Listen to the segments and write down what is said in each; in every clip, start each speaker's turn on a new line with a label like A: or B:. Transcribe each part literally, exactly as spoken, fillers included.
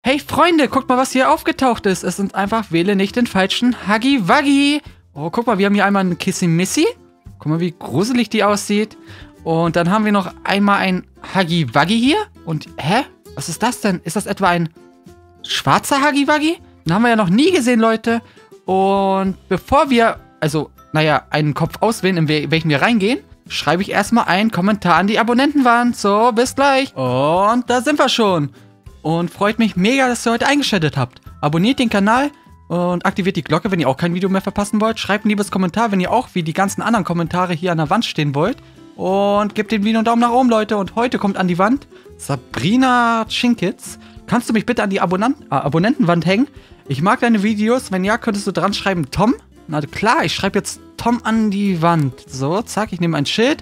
A: Hey Freunde, guckt mal, was hier aufgetaucht ist. Es sind einfach, wähle nicht den falschen Huggy Wuggy. Oh, guck mal, wir haben hier einmal einen Kissy Missy. Guck mal, wie gruselig die aussieht. Und dann haben wir noch einmal ein Huggy Wuggy hier. Und, hä? Was ist das denn? Ist das etwa ein schwarzer Huggy Wuggy? Den haben wir ja noch nie gesehen, Leute. Und bevor wir, also, naja, einen Kopf auswählen, in welchen wir reingehen, schreibe ich erstmal einen Kommentar an die Abonnentenwand. So, bis gleich. Und da sind wir schon. Und freut mich mega, dass ihr heute eingeschaltet habt. Abonniert den Kanal und aktiviert die Glocke, wenn ihr auch kein Video mehr verpassen wollt. Schreibt ein liebes Kommentar, wenn ihr auch wie die ganzen anderen Kommentare hier an der Wand stehen wollt. Und gebt dem Video einen Daumen nach oben, Leute. Und heute kommt an die Wand Sabrina Chinkitz. Kannst du mich bitte an die Abonnent äh, Abonnentenwand hängen? Ich mag deine Videos. Wenn ja, könntest du dran schreiben Tom. Na klar, ich schreibe jetzt Tom an die Wand. So, zack, ich nehme ein Schild.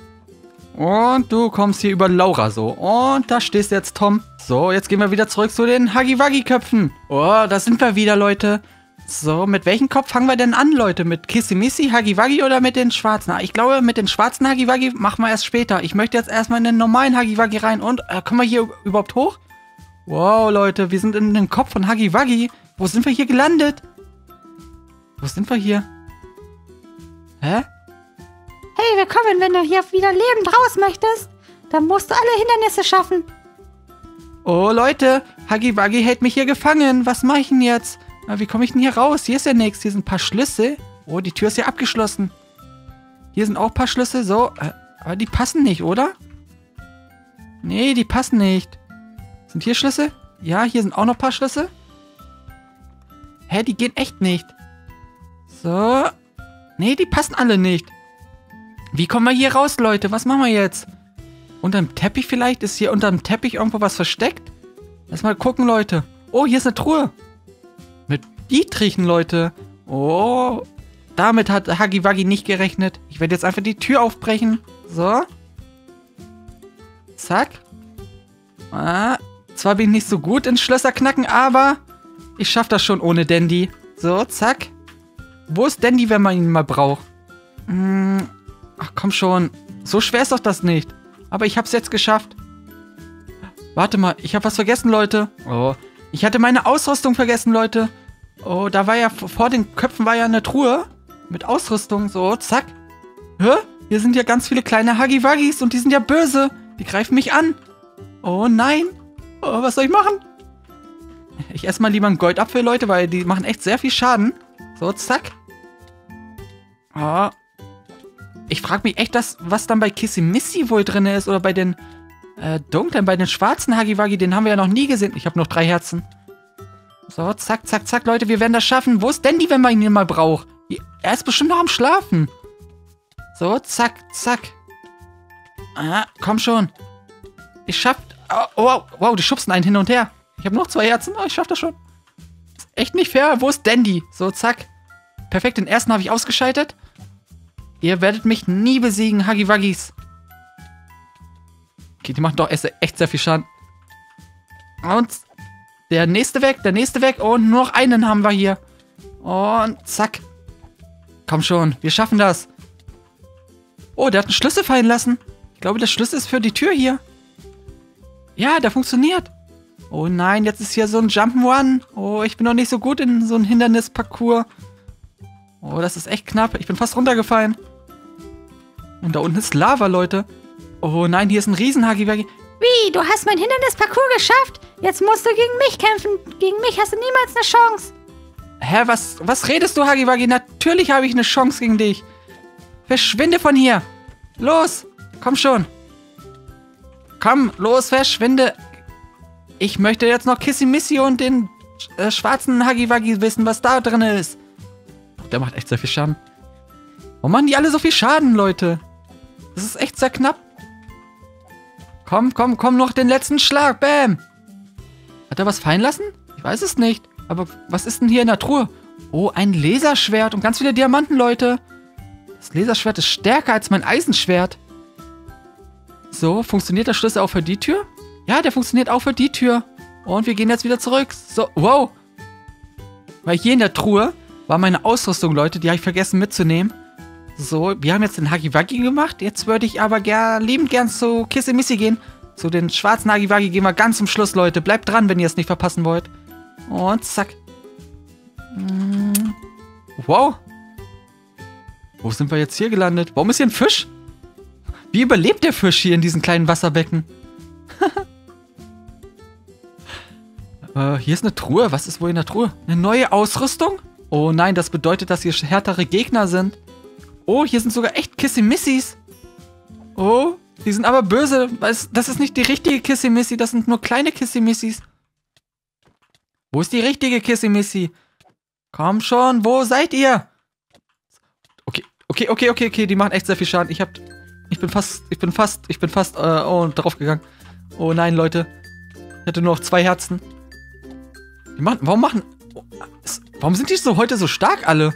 A: Und du kommst hier über Laura so. Und da stehst jetzt Tom. So, jetzt gehen wir wieder zurück zu den Huggy Wuggy Köpfen. Oh, da sind wir wieder, Leute. So, mit welchem Kopf fangen wir denn an, Leute? Mit Kissy Missy, Huggy Wuggy oder mit den schwarzen? Ich glaube, mit den schwarzen Huggy Wuggy machen wir erst später. Ich möchte jetzt erstmal in den normalen Huggy Wuggy rein. Und, äh, kommen wir hier überhaupt hoch? Wow, Leute, wir sind in den Kopf von Huggy Wuggy. Wo sind wir hier gelandet? Wo sind wir hier? Hä?
B: Hey, willkommen, wenn du hier wieder lebend raus möchtest, dann musst du alle Hindernisse schaffen.
A: Oh, Leute, Huggy Wuggy hält mich hier gefangen. Was mache ich denn jetzt? Na, wie komme ich denn hier raus? Hier ist ja nichts. Hier sind ein paar Schlüssel. Oh, die Tür ist ja abgeschlossen. Hier sind auch ein paar Schlüssel. So, äh, aber die passen nicht, oder? Nee, die passen nicht. Sind hier Schlüssel? Ja, hier sind auch noch ein paar Schlüssel. Hä, die gehen echt nicht. So. Nee, die passen alle nicht. Wie kommen wir hier raus, Leute? Was machen wir jetzt? Unterm Teppich vielleicht? Ist hier unterm Teppich irgendwo was versteckt? Lass mal gucken, Leute. Oh, hier ist eine Truhe. Mit Dietrichen, Leute. Oh. Damit hat Huggy Wuggy nicht gerechnet. Ich werde jetzt einfach die Tür aufbrechen. So. Zack. Ah. Zwar bin ich nicht so gut in Schlösser knacken, aber ich schaffe das schon ohne Dandy. So, zack. Wo ist Dandy, wenn man ihn mal braucht? Hm. Ach, komm schon. So schwer ist doch das nicht. Aber ich hab's jetzt geschafft. Warte mal, ich hab was vergessen, Leute. Oh, ich hatte meine Ausrüstung vergessen, Leute. Oh, da war ja, vor den Köpfen war ja eine Truhe. Mit Ausrüstung. So, zack. Hä? Hier sind ja ganz viele kleine Huggy Wuggys und die sind ja böse. Die greifen mich an. Oh nein. Oh, was soll ich machen? Ich esse mal lieber einen Goldapfel, Leute, weil die machen echt sehr viel Schaden. So, zack. Oh. Ich frage mich echt, das, was dann bei Kissy Missy wohl drin ist. Oder bei den äh, dunklen, bei den schwarzen Huggy Wuggy. Den haben wir ja noch nie gesehen. Ich habe noch drei Herzen. So, zack, zack, zack, Leute. Wir werden das schaffen. Wo ist Dandy, wenn man ihn mal braucht? Er ist bestimmt noch am Schlafen. So, zack, zack. Ah, komm schon. Ich schaff... Oh, wow, wow, die schubsen einen hin und her. Ich habe noch zwei Herzen. Oh, ich schaff das schon. Ist echt nicht fair. Wo ist Dandy? So, zack. Perfekt, den ersten habe ich ausgeschaltet. Ihr werdet mich nie besiegen, Huggy Wuggys. Okay, die machen doch echt sehr viel Schaden. Und der nächste weg, der nächste weg. Und nur noch einen haben wir hier. Und zack. Komm schon, wir schaffen das. Oh, der hat einen Schlüssel fallen lassen. Ich glaube, der Schlüssel ist für die Tür hier. Ja, der funktioniert. Oh nein, jetzt ist hier so ein Jump'n'Run. Oh, ich bin noch nicht so gut in so einem Hindernisparcours. Oh, das ist echt knapp. Ich bin fast runtergefallen. Und da unten ist Lava, Leute. Oh nein, hier ist ein riesen Huggy Wuggy.
B: Wie, du hast mein Hindernisparcours geschafft? Jetzt musst du gegen mich kämpfen. Gegen mich hast du niemals eine Chance.
A: Hä, was, was redest du, Huggy Wuggy? Natürlich habe ich eine Chance gegen dich. Verschwinde von hier. Los, komm schon. Komm, los, verschwinde. Ich möchte jetzt noch Kissy Missy und den äh, schwarzen Huggy Wuggy wissen, was da drin ist. Der macht echt sehr viel Schaden. Warum machen die alle so viel Schaden, Leute? Das ist echt sehr knapp. Komm, komm, komm, noch den letzten Schlag. Bam. Hat er was fallen lassen? Ich weiß es nicht. Aber was ist denn hier in der Truhe? Oh, ein Laserschwert und ganz viele Diamanten, Leute. Das Laserschwert ist stärker als mein Eisenschwert. So, funktioniert der Schlüssel auch für die Tür? Ja, der funktioniert auch für die Tür. Und wir gehen jetzt wieder zurück. So, wow. Weil hier in der Truhe war meine Ausrüstung, Leute. Die habe ich vergessen mitzunehmen. So, wir haben jetzt den Huggy Wuggy gemacht. Jetzt würde ich aber gern, liebend gern zu Kissy Missy gehen. Zu den schwarzen Huggy-Wuggy gehen wir ganz zum Schluss, Leute. Bleibt dran, wenn ihr es nicht verpassen wollt. Und zack. Wow. Wo sind wir jetzt hier gelandet? Warum ist hier ein Fisch? Wie überlebt der Fisch hier in diesem kleinen Wasserbecken? äh, hier ist eine Truhe. Was ist wohl in der Truhe? Eine neue Ausrüstung? Oh nein, das bedeutet, dass hier härtere Gegner sind. Oh, hier sind sogar echt Kissimissys. Oh, die sind aber böse. Das ist nicht die richtige Kissimissy, das sind nur kleine Kissimissys. Wo ist die richtige Kissimissy? Komm schon, wo seid ihr? Okay, okay, okay, okay, okay, die machen echt sehr viel Schaden. Ich hab, ich bin fast, ich bin fast, ich bin fast, äh, oh, drauf gegangen. Oh nein, Leute. Ich hatte nur noch zwei Herzen. Die machen, warum machen, oh, warum sind die so heute so stark alle?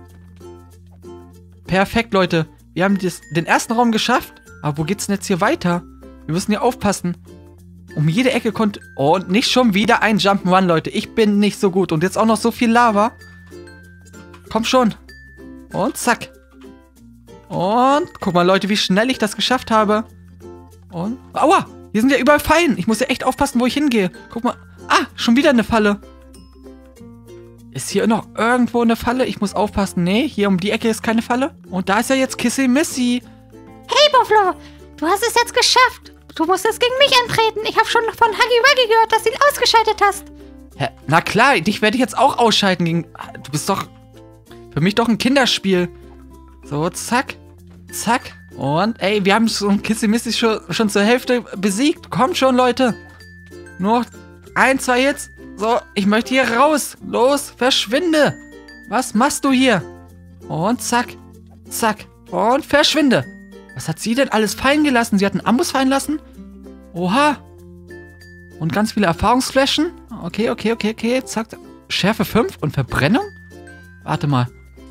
A: Perfekt, Leute. Wir haben das, den ersten Raum geschafft. Aber wo geht's denn jetzt hier weiter? Wir müssen hier aufpassen. Um jede Ecke konnte... Oh, und nicht schon wieder ein Jump'n'Run, Leute. Ich bin nicht so gut. Und jetzt auch noch so viel Lava. Komm schon. Und zack. Und guck mal, Leute, wie schnell ich das geschafft habe. Und... Aua! Hier sind ja überall Fallen. Ich muss ja echt aufpassen, wo ich hingehe. Guck mal. Ah, schon wieder eine Falle. Ist hier noch irgendwo eine Falle? Ich muss aufpassen. Nee, hier um die Ecke ist keine Falle. Und da ist ja jetzt Kissimissy.
B: Hey, Buffalo, du hast es jetzt geschafft. Du musst jetzt gegen mich antreten. Ich habe schon von Huggy Wuggy gehört, dass du ihn ausgeschaltet hast.
A: Hä? Na klar, dich werde ich jetzt auch ausschalten. Gegen... Du bist doch... Für mich doch ein Kinderspiel. So, zack. Zack. Und, ey, wir haben so ein Kissimissy schon, schon zur Hälfte besiegt. Kommt schon, Leute. Nur ein, zwei Hits. So, ich möchte hier raus. Los, verschwinde. Was machst du hier? Und zack. Zack. Und verschwinde. Was hat sie denn alles fallen gelassen? Sie hat einen Amboss fallen lassen? Oha. Und ganz viele Erfahrungsflächen. Okay, okay, okay, okay. Zack. Schärfe fünf und Verbrennung? Warte mal.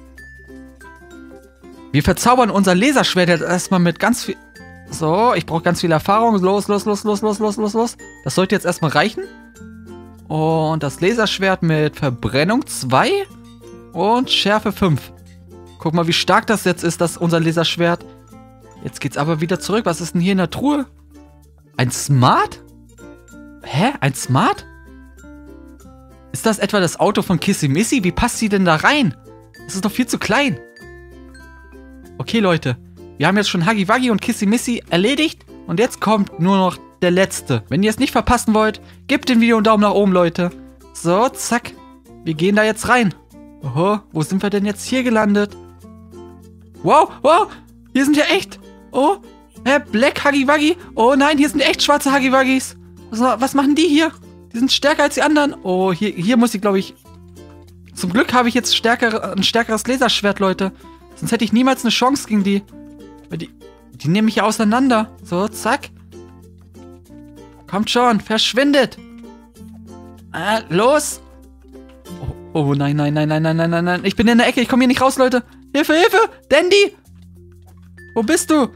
A: Wir verzaubern unser Laserschwert jetzt erstmal mit ganz viel... So, ich brauche ganz viel Erfahrung. Los, los, los, los, los, los, los, los. Das sollte jetzt erstmal reichen. Und das Laserschwert mit Verbrennung zwei und Schärfe fünf. Guck mal, wie stark das jetzt ist, das unser Laserschwert. Jetzt geht's aber wieder zurück. Was ist denn hier in der Truhe? Ein Smart? Hä? Ein Smart? Ist das etwa das Auto von Kissimissy? Wie passt sie denn da rein? Das ist doch viel zu klein. Okay, Leute. Wir haben jetzt schon Huggy Wuggy und Kissimissy erledigt. Und jetzt kommt nur noch der letzte. Wenn ihr es nicht verpassen wollt, gebt dem Video einen Daumen nach oben, Leute. So, zack. Wir gehen da jetzt rein. Oho, wo sind wir denn jetzt hier gelandet? Wow, wow. Hier sind ja echt... Oh, hä, Black Huggy Wuggy. Oh nein, hier sind echt schwarze Huggy Wuggys. Was, was machen die hier? Die sind stärker als die anderen. Oh, hier, hier muss ich, glaube ich... Zum Glück habe ich jetzt stärker, ein stärkeres Laserschwert, Leute. Sonst hätte ich niemals eine Chance gegen die. Weil die, die nehmen mich ja auseinander. So, zack. Kommt schon, verschwindet. Ah, los. Oh, oh, nein, nein, nein, nein, nein, nein, nein, nein. Ich bin in der Ecke, ich komme hier nicht raus, Leute. Hilfe, Hilfe, Dandy. Wo bist du?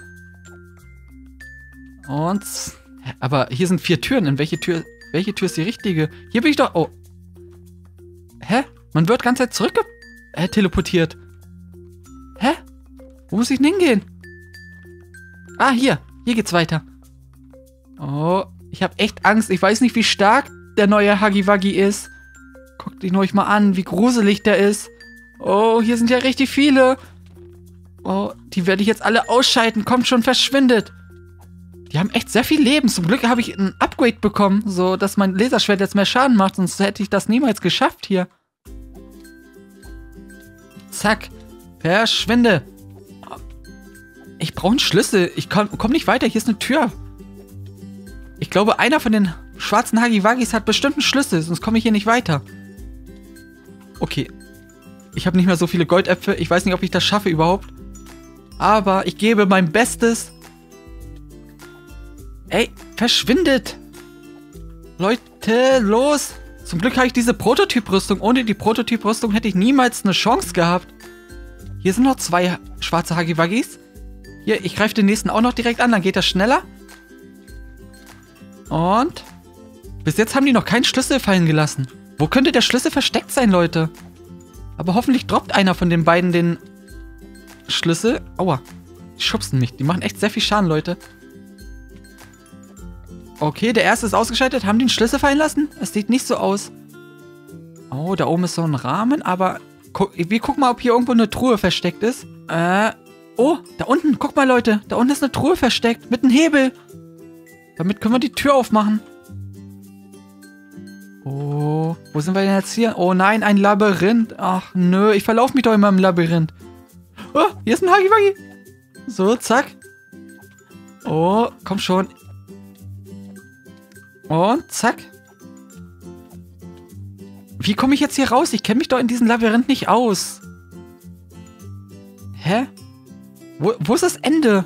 A: Und... Aber hier sind vier Türen. In welche Tür... Welche Tür ist die richtige? Hier bin ich doch... Oh. Hä? Man wird ganz Zeit zurück äh, teleportiert. Hä? Wo muss ich denn hingehen? Ah, hier. Hier geht's weiter. Oh, ich habe echt Angst. Ich weiß nicht, wie stark der neue Huggy Wuggy ist. Guckt ihn euch mal an, wie gruselig der ist. Oh, hier sind ja richtig viele. Oh, die werde ich jetzt alle ausschalten. Kommt schon, verschwindet. Die haben echt sehr viel Leben. Zum Glück habe ich ein Upgrade bekommen, so dass mein Laserschwert jetzt mehr Schaden macht. Sonst hätte ich das niemals geschafft hier. Zack. Verschwinde. Ich brauche einen Schlüssel. Ich komme komm nicht weiter. Hier ist eine Tür. Ich glaube, einer von den schwarzen Huggy Wuggys hat bestimmt einen Schlüssel. Sonst komme ich hier nicht weiter. Okay. Ich habe nicht mehr so viele Goldäpfel. Ich weiß nicht, ob ich das schaffe überhaupt. Aber ich gebe mein Bestes. Ey, verschwindet. Leute, los. Zum Glück habe ich diese Prototyp-Rüstung. Ohne die Prototyp-Rüstung hätte ich niemals eine Chance gehabt. Hier sind noch zwei schwarze Huggy Wuggys. Hier, ich greife den nächsten auch noch direkt an. Dann geht das schneller. Und bis jetzt haben die noch keinen Schlüssel fallen gelassen. Wo könnte der Schlüssel versteckt sein, Leute? Aber hoffentlich droppt einer von den beiden den Schlüssel. Aua, die schubsen mich. Die machen echt sehr viel Schaden, Leute. Okay, der erste ist ausgeschaltet. Haben die einen Schlüssel fallen lassen? Es sieht nicht so aus. Oh, da oben ist so ein Rahmen, aber gu wir gucken mal, ob hier irgendwo eine Truhe versteckt ist. Äh, oh, da unten, guck mal, Leute. Da unten ist eine Truhe versteckt mit einem Hebel. Damit können wir die Tür aufmachen. Oh, wo sind wir denn jetzt hier? Oh nein, ein Labyrinth. Ach nö, ich verlaufe mich doch immer im Labyrinth. Oh, hier ist ein Huggy Wuggy. So, zack. Oh, komm schon. Und zack. Wie komme ich jetzt hier raus? Ich kenne mich doch in diesem Labyrinth nicht aus. Hä? Wo, wo ist das Ende?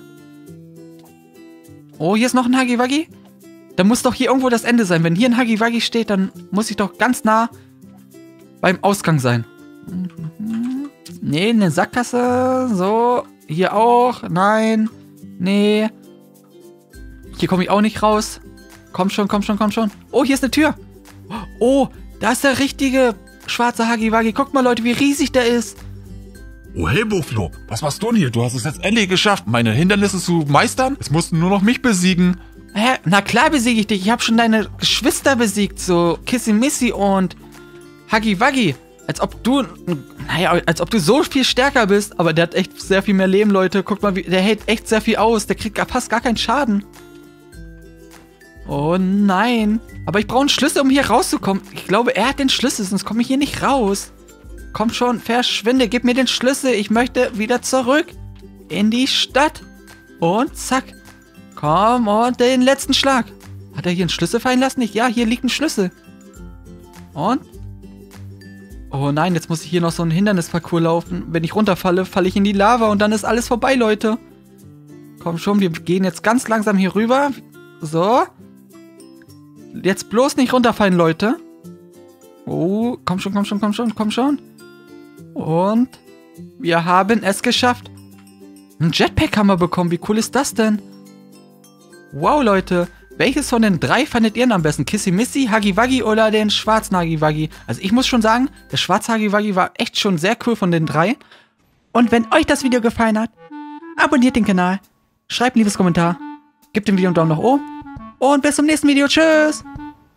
A: Oh, hier ist noch ein Huggy Wuggy. Da muss doch hier irgendwo das Ende sein. Wenn hier ein Huggy Wuggy steht, dann muss ich doch ganz nah beim Ausgang sein. Nee, eine Sackgasse. So, hier auch. Nein. Nee. Hier komme ich auch nicht raus. Komm schon, komm schon, komm schon. Oh, hier ist eine Tür. Oh, da ist der richtige schwarze Huggy Wuggy. Guckt mal, Leute, wie riesig der ist.
C: Oh, hey, Buffalo, was machst du denn hier? Du hast es jetzt endlich geschafft, meine Hindernisse zu meistern. Es mussten nur noch mich besiegen.
A: Hä? Na klar besiege ich dich. Ich habe schon deine Geschwister besiegt, so Kissy Missy und Huggy Wuggy. Als ob du, naja, als ob du so viel stärker bist. Aber der hat echt sehr viel mehr Leben, Leute. Guck mal, wie, der hält echt sehr viel aus. Der kriegt fast gar keinen Schaden. Oh nein. Aber ich brauche einen Schlüssel, um hier rauszukommen. Ich glaube, er hat den Schlüssel, sonst komme ich hier nicht raus. Komm schon, verschwinde. Gib mir den Schlüssel. Ich möchte wieder zurück in die Stadt. Und zack. Komm, und den letzten Schlag. Hat er hier einen Schlüssel fallen lassen? Nicht? Ja, hier liegt ein Schlüssel. Und? Oh nein, jetzt muss ich hier noch so einen Hindernisparcours laufen. Wenn ich runterfalle, falle ich in die Lava und dann ist alles vorbei, Leute. Komm schon, wir gehen jetzt ganz langsam hier rüber. So. Jetzt bloß nicht runterfallen, Leute. Oh, komm schon, komm schon, komm schon, komm schon. Und wir haben es geschafft. Ein Jetpack haben wir bekommen. Wie cool ist das denn? Wow, Leute. Welches von den drei fandet ihr denn am besten? Kissy Missy, Huggy Wuggy oder den schwarzen Huggy Wuggy? Also ich muss schon sagen, der schwarze Huggy Wuggy war echt schon sehr cool von den drei. Und wenn euch das Video gefallen hat, abonniert den Kanal, schreibt ein liebes Kommentar, gebt dem Video einen Daumen nach oben und bis zum nächsten Video. Tschüss!